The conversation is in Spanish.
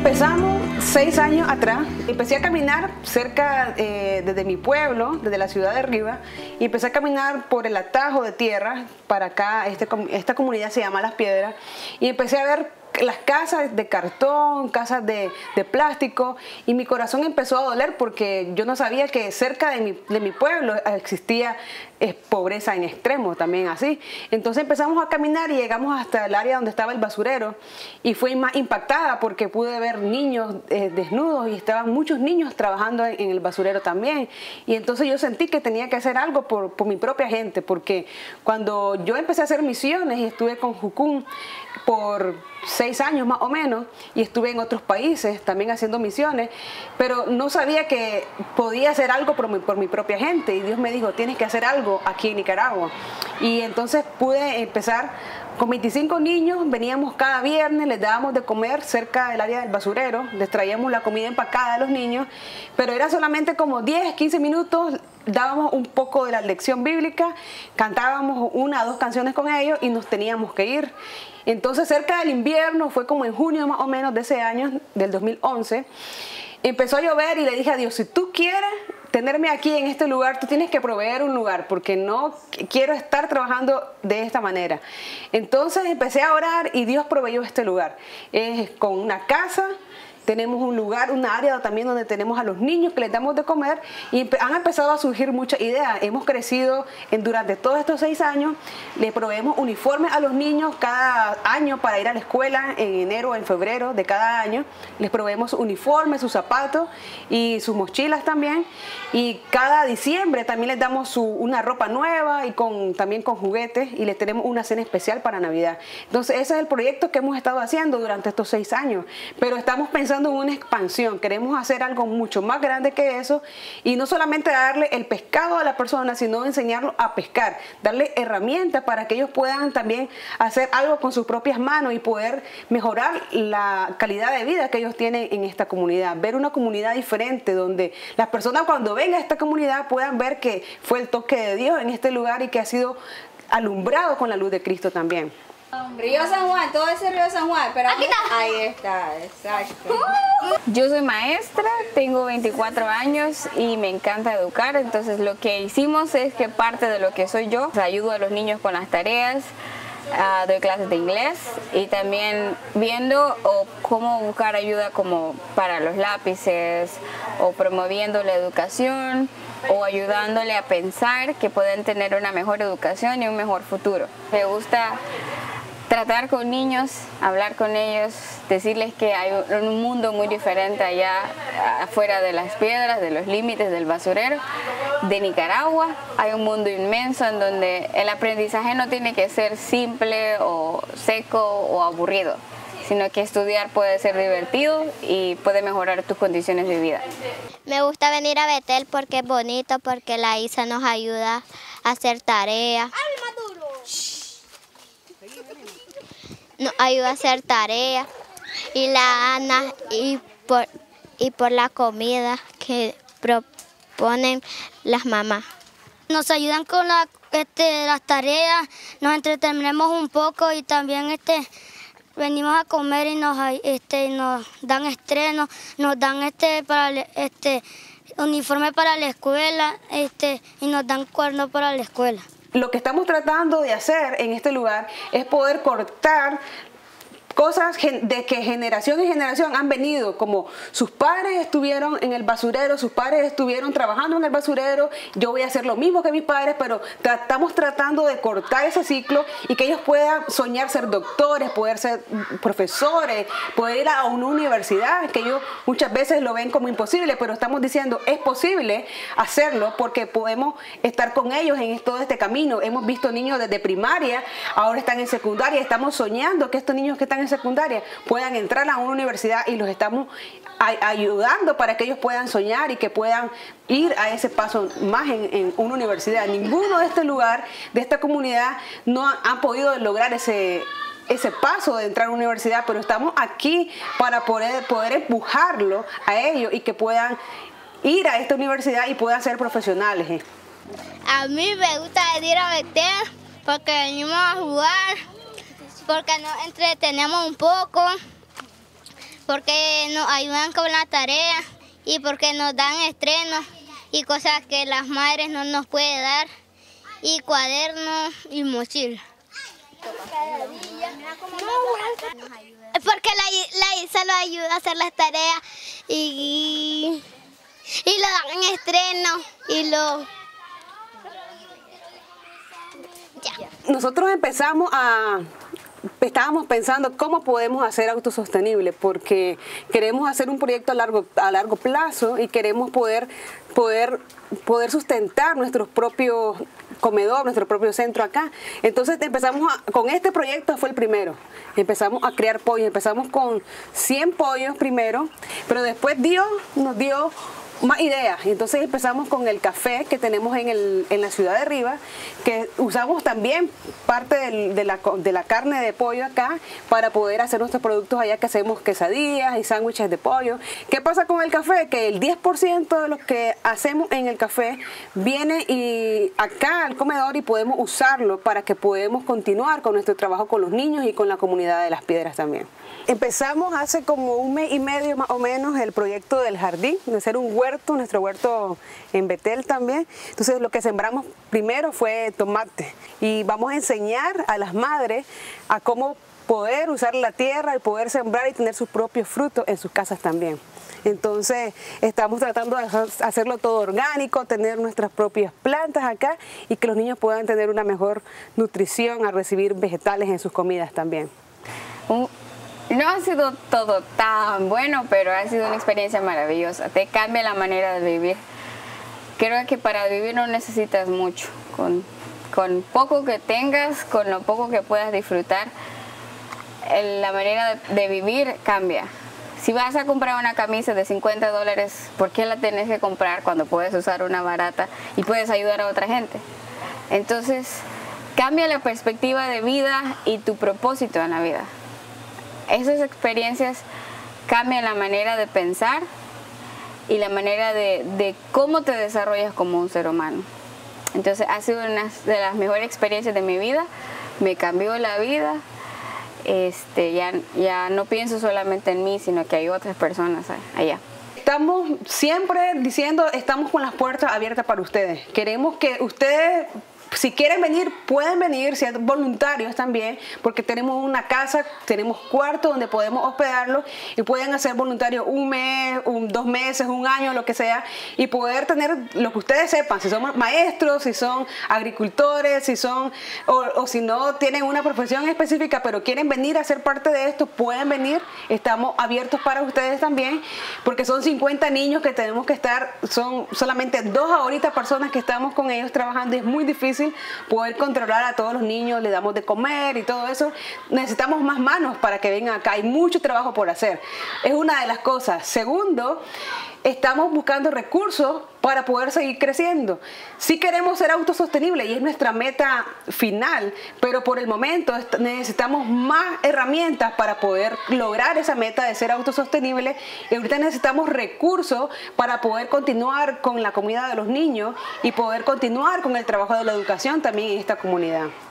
Empezamos 6 años atrás. Empecé a caminar cerca desde mi pueblo, desde la ciudad de Riva, y empecé a caminar por el atajo de tierra para acá. Esta comunidad se llama Las Piedras, y empecé a ver las casas de cartón, casas de plástico, y mi corazón empezó a doler porque yo no sabía que cerca de mi pueblo existía pobreza en extremo también así. Entonces empezamos a caminar y llegamos hasta el área donde estaba el basurero, y fui más impactada porque pude ver niños desnudos, y estaban muchos niños trabajando en el basurero también. Y entonces yo sentí que tenía que hacer algo por mi propia gente, porque cuando yo empecé a hacer misiones y estuve con Jucún por 6 años más o menos, y estuve en otros países también haciendo misiones, pero no sabía que podía hacer algo por mi propia gente, y Dios me dijo, tienes que hacer algo aquí en Nicaragua. Y entonces pude empezar con 25 niños. Veníamos cada viernes, les dábamos de comer cerca del área del basurero, les traíamos la comida empacada a los niños, pero era solamente como 10, 15 minutos, dábamos un poco de la lección bíblica, cantábamos 1 o 2 canciones con ellos y nos teníamos que ir. Entonces cerca del invierno, fue como en junio más o menos de ese año, del 2011, empezó a llover, y le dije a Dios, si tú quieres tenerme aquí en este lugar, tú tienes que proveer un lugar, porque no quiero estar trabajando de esta manera. Entonces empecé a orar y Dios proveyó este lugar. Es con una casa. Tenemos un lugar, un área también donde tenemos a los niños que les damos de comer, y han empezado a surgir muchas ideas. Hemos crecido durante todos estos 6 años. Les proveemos uniformes a los niños cada año para ir a la escuela en enero o en febrero de cada año. Les proveemos uniformes, sus zapatos y sus mochilas también. Y cada diciembre también les damos una ropa nueva y también con juguetes, y les tenemos una cena especial para Navidad. Entonces ese es el proyecto que hemos estado haciendo durante estos 6 años. Pero estamos pensando en una expansión, queremos hacer algo mucho más grande que eso, y no solamente darle el pescado a la persona, sino enseñarlos a pescar, darle herramientas para que ellos puedan también hacer algo con sus propias manos y poder mejorar la calidad de vida que ellos tienen en esta comunidad, ver una comunidad diferente donde las personas cuando vengan a esta comunidad puedan ver que fue el toque de Dios en este lugar y que ha sido alumbrado con la luz de Cristo también. Río San Juan, todo ese río San Juan, pero aquí está. Ahí está, exacto. Yo soy maestra, tengo 24 años y me encanta educar, entonces lo que hicimos es que parte de lo que soy yo, ayudo a los niños con las tareas, doy clases de inglés, y también viendo cómo buscar ayuda como para los lápices, o promoviendo la educación, o ayudándole a pensar que pueden tener una mejor educación y un mejor futuro. Me gusta tratar con niños, hablar con ellos, decirles que hay un mundo muy diferente allá afuera de Las Piedras, de los límites del basurero de Nicaragua. Hay un mundo inmenso en donde el aprendizaje no tiene que ser simple o seco o aburrido, sino que estudiar puede ser divertido y puede mejorar tus condiciones de vida. Me gusta venir a Betel porque es bonito, porque la Isa nos ayuda a hacer tareas. Nos ayuda a hacer tareas, y la Ana, y por la comida que proponen las mamás. Nos ayudan con las tareas, nos entretenemos un poco, y también venimos a comer y nos dan estrenos, nos dan uniforme para la escuela, y nos dan cuernos para la escuela. Lo que estamos tratando de hacer en este lugar es poder cortar cosas de que generación en generación han venido, como sus padres estuvieron en el basurero, sus padres estuvieron trabajando en el basurero, yo voy a hacer lo mismo que mis padres, pero estamos tratando de cortar ese ciclo y que ellos puedan soñar ser doctores, poder ser profesores, poder ir a una universidad, que ellos muchas veces lo ven como imposible, pero estamos diciendo es posible hacerlo porque podemos estar con ellos en todo este camino. Hemos visto niños desde primaria, ahora están en secundaria, estamos soñando que estos niños que están en secundaria puedan entrar a una universidad, y los estamos ayudando para que ellos puedan soñar y que puedan ir a ese paso más en una universidad. Ninguno de este lugar, de esta comunidad, no han podido lograr ese paso de entrar a una universidad, pero estamos aquí para poder empujarlo a ellos y que puedan ir a esta universidad y puedan ser profesionales. A mí me gusta venir a Betel porque venimos a jugar, porque nos entretenemos un poco, porque nos ayudan con la tarea y porque nos dan estrenos y cosas que las madres no nos pueden dar, y cuadernos y mochila. Porque la Isa lo ayuda a hacer las tareas y lo dan en estreno y lo... Ya. Nosotros estábamos pensando cómo podemos hacer autosostenible, porque queremos hacer un proyecto a largo plazo y queremos poder sustentar nuestros propios comedor, nuestro propio centro acá. Entonces empezamos con este proyecto, fue el primero. Empezamos a criar pollos, empezamos con 100 pollos primero, pero después Dios nos dio más ideas. Entonces empezamos con el café que tenemos en la ciudad de Rivas, que usamos también parte de la carne de pollo acá para poder hacer nuestros productos allá, que hacemos quesadillas y sándwiches de pollo. ¿Qué pasa con el café? Que el 10% de lo que hacemos en el café viene acá al comedor y podemos usarlo para que podamos continuar con nuestro trabajo con los niños y con la comunidad de Las Piedras también. Empezamos hace como 1 mes y medio más o menos el proyecto del jardín, de hacer un huerto, nuestro huerto en Betel también. Entonces lo que sembramos primero fue tomate y vamos a enseñar a las madres a cómo poder usar la tierra y poder sembrar y tener sus propios frutos en sus casas también. Entonces estamos tratando de hacerlo todo orgánico, tener nuestras propias plantas acá y que los niños puedan tener una mejor nutrición al recibir vegetales en sus comidas también. No ha sido todo tan bueno, pero ha sido una experiencia maravillosa. Te cambia la manera de vivir. Creo que para vivir no necesitas mucho. Con poco que tengas, con lo poco que puedas disfrutar, la manera de vivir cambia. Si vas a comprar una camisa de $50, ¿por qué la tienes que comprar cuando puedes usar una barata y puedes ayudar a otra gente? Entonces, cambia la perspectiva de vida y tu propósito en la vida. Esas experiencias cambian la manera de pensar y la manera de cómo te desarrollas como un ser humano. Entonces ha sido una de las mejores experiencias de mi vida, me cambió la vida. Ya no pienso solamente en mí, sino que hay otras personas allá. Estamos siempre diciendo, estamos con las puertas abiertas para ustedes. Queremos que ustedes, si quieren venir, pueden venir, sean voluntarios también, porque tenemos una casa, tenemos cuartos donde podemos hospedarlos y pueden hacer voluntarios 1 mes, 2 meses, 1 año, lo que sea, y poder tener lo que ustedes sepan, si son maestros, si son agricultores, si son, o si no tienen una profesión específica, pero quieren venir a ser parte de esto, pueden venir, estamos abiertos para ustedes también, porque son 50 niños que tenemos que estar, son solamente 2 ahorita personas que estamos con ellos trabajando y es muy difícil poder controlar a todos los niños, le damos de comer y todo eso. Necesitamos más manos para que vengan acá, hay mucho trabajo por hacer, es una de las cosas. Segundo, estamos buscando recursos para poder seguir creciendo. Sí queremos ser autosostenibles y es nuestra meta final, pero por el momento necesitamos más herramientas para poder lograr esa meta de ser autosostenible y ahorita necesitamos recursos para poder continuar con la comida de los niños y poder continuar con el trabajo de la educación también en esta comunidad.